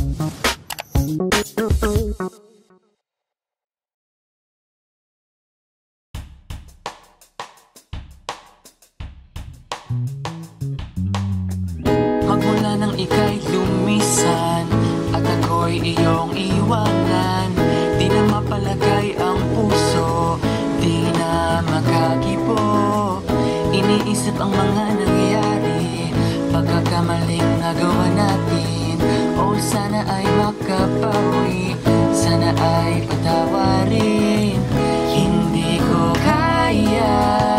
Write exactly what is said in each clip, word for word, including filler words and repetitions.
Magmula nang ika'y lumisan at ako'y iyong iwanan, di na mapalagay ang puso, di na makakibo. Iniisip ang mga nangyayari, pagkakamaling nagawa natin. O sana ay makabawi, sana ay patawarin. Hindi ko kaya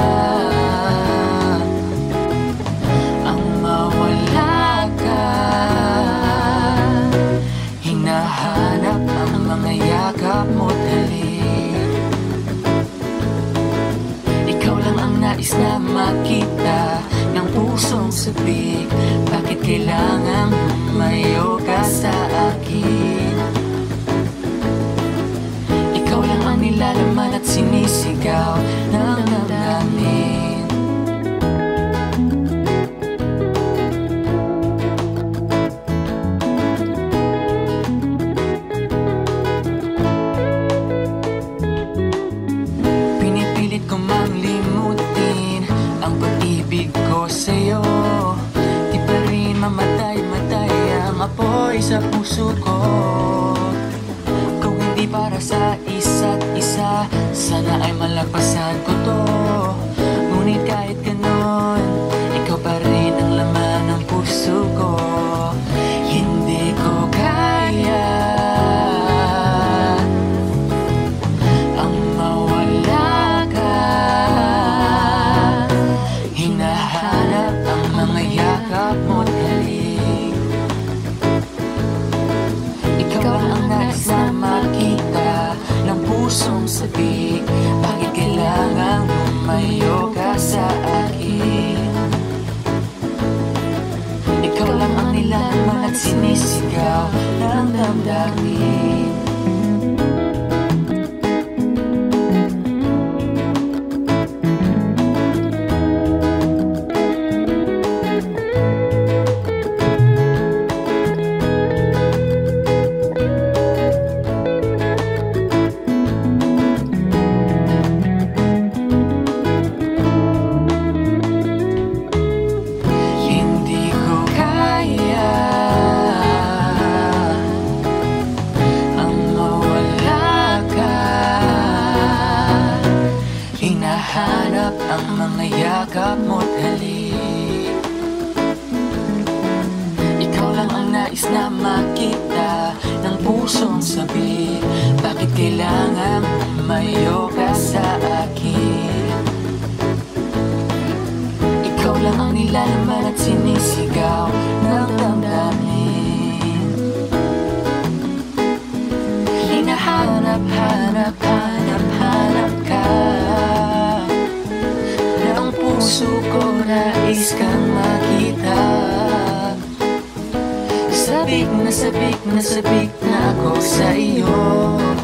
ang mawala ka. Hinahanap ang mga yakap mo't halik. Ikaw lang ang nais na makita ng pusong sabik. Bakit kailangang lumayo ka sa akin? Ikaw lang ang nilalaman at sinisigaw ng damdamin. Pinipilit ko mang limutin ang pag-ibig ko sa'yo. Di pa rin mamatay-matay ang apoy sa puso ko. Kung hindi para sa isa't isa, sana ay malagpasan ko to. Ngunit kahit ganon, ikaw pa rin ang laman ng puso ko. Hindi ko kaya ang mawala ka. Hinahanap ang mga yakap mo't halik. Ikaw lang ang nais na makita ng pusong sabik. Bakit kailangang lumayo ka sa akin? Ikaw lang ang nilalaman at sinisigaw ng damdamin. Hinahanap ang mga yakap mo't halik. Ikaw lang ang nais na makita ng pusong sabik. Bakit kailangan lumayo ka sa akin? Ikaw lang ang nilalaman at sinisigaw ng damdamin. Hinahanap, hanap, hanap, hanap ka. Puso ko nais kang makita. Sabik na sabik na sabik na ako sa iyo.